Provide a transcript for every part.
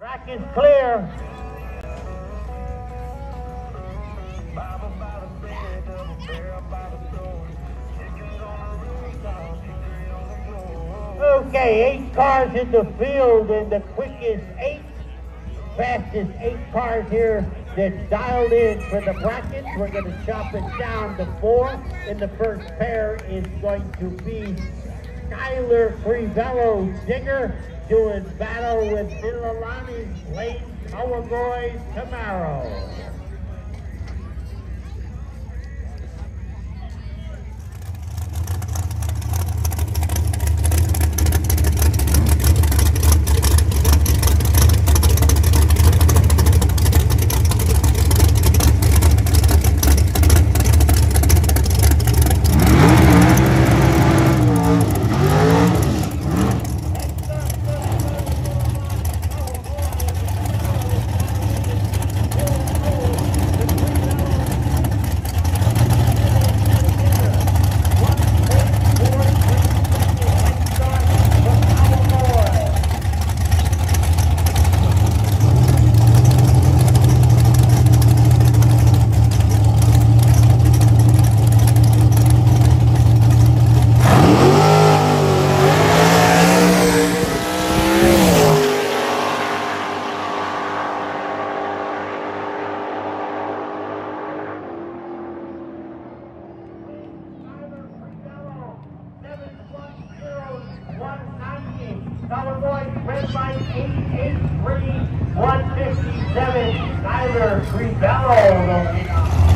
Track is clear. Okay, 8 cars in the field, and the quickest 8, fastest 8 cars here that's dialed in for the brackets. We're going to chop it down to 4. In the first pair is going to be Skyler Crivello Digger doing battle with Mililani's late Kawagoy Camaro. Kawagoy, red light 883, 157, Skyler Crivello.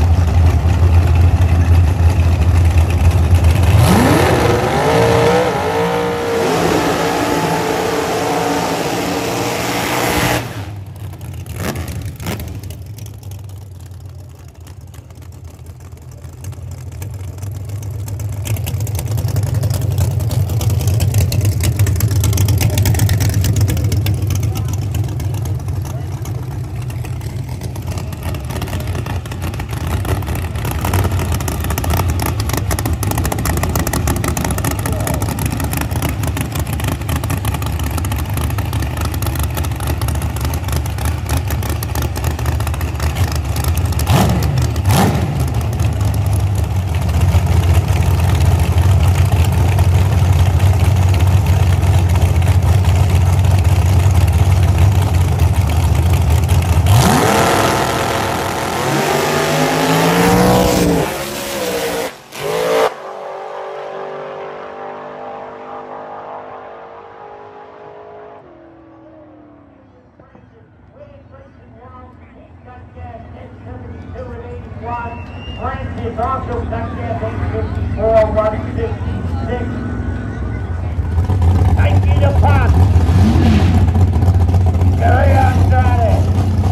Francis also got gas 854, 156. Thank you to Pop. Carry on, Johnny.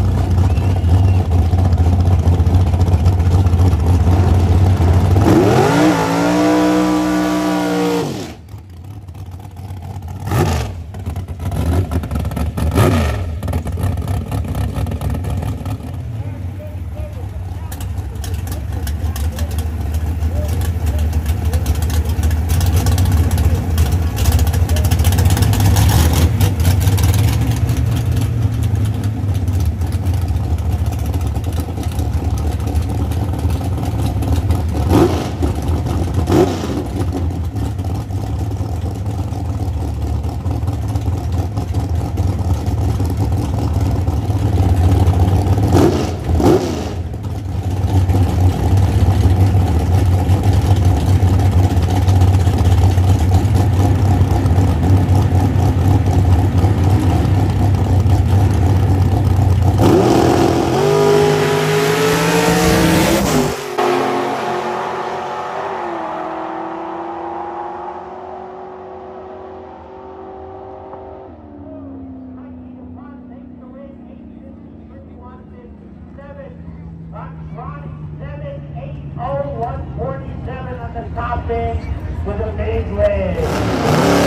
Top end with a big leg.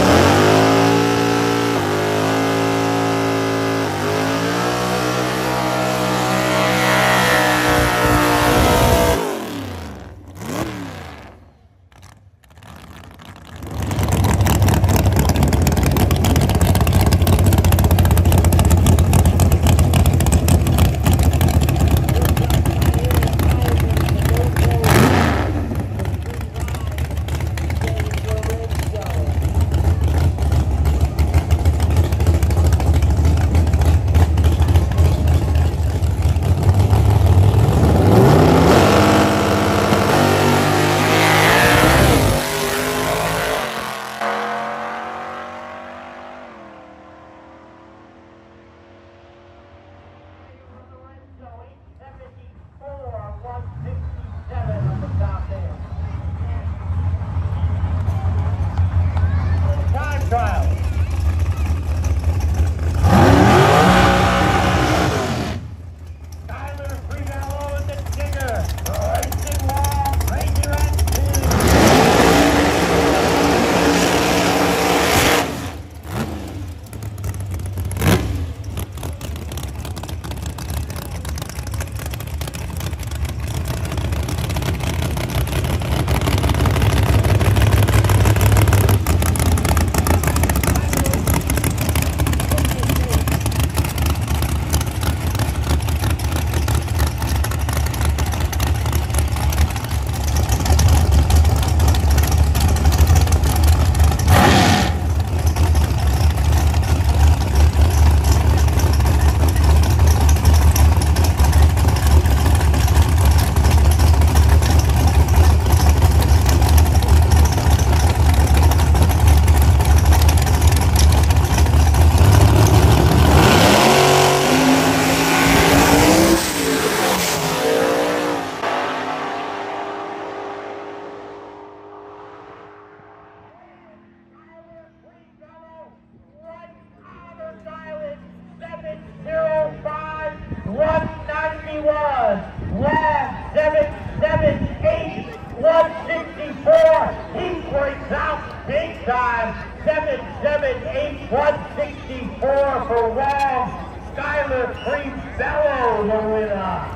164 for Red. Skylar Creebello, the winner.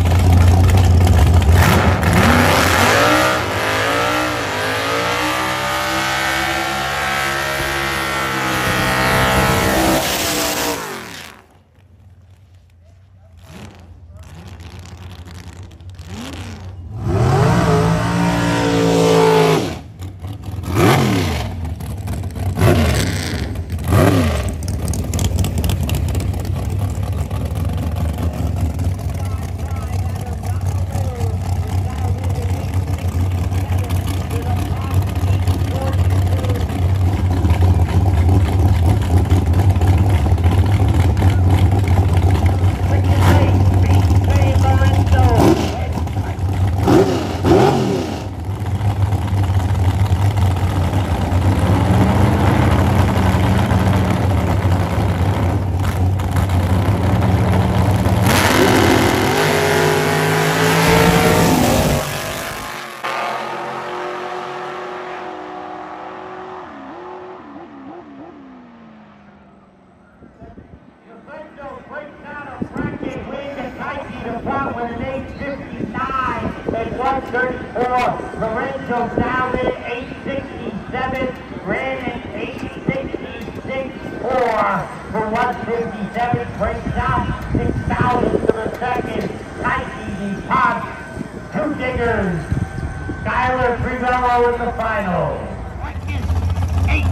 With an 8:59 and 1:34. Lorenzo down at 8:67. Ran at 8:66 for 1:57. Breaks out 6,000 to the second. Nike, the top. Two diggers. Skylar Creebello in the final. 8.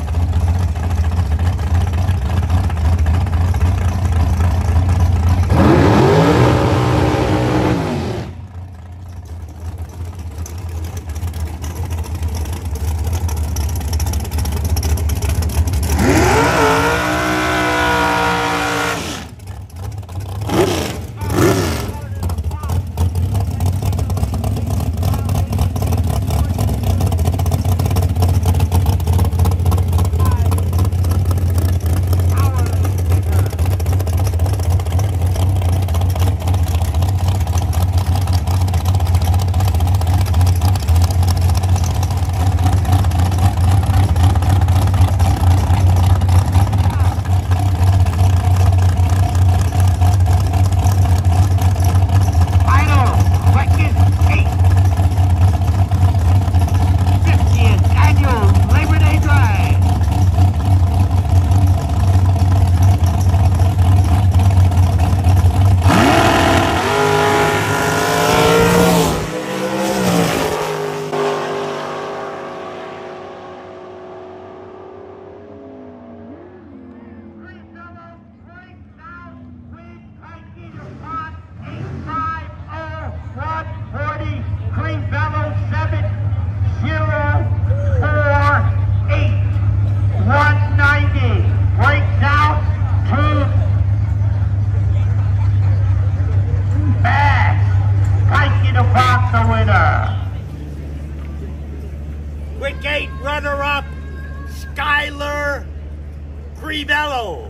Quick 8 runner-up, Skylar Creebello.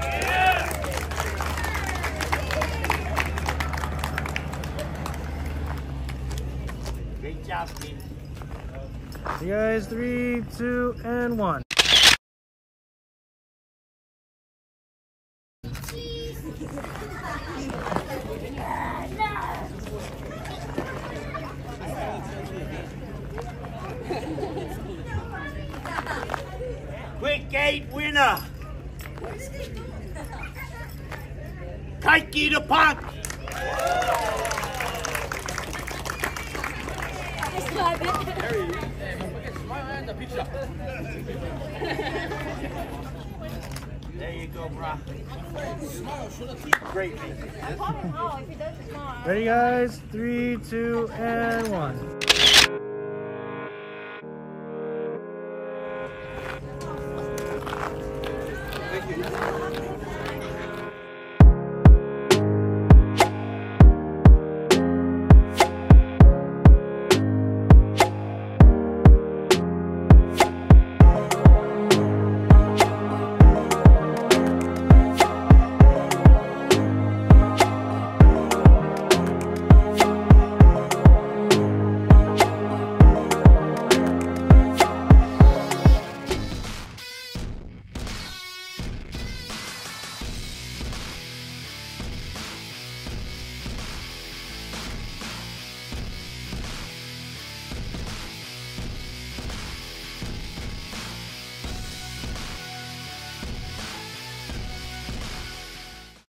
Great job, team. See you guys, 3, 2, and 1. Quick 8 winner, Kike the Punk. There you go, bro. Great. Ready, guys? 3, 2, and 1.